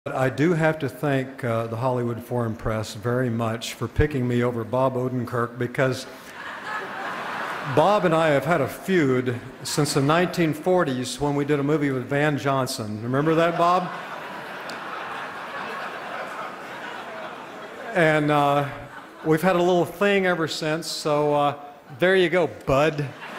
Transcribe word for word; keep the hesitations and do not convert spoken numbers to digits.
I do have to thank uh, the Hollywood Foreign Press very much for picking me over Bob Odenkirk, because Bob and I have had a feud since the nineteen forties when we did a movie with Van Johnson. Remember that, Bob? And uh, we've had a little thing ever since, so uh, there you go, bud.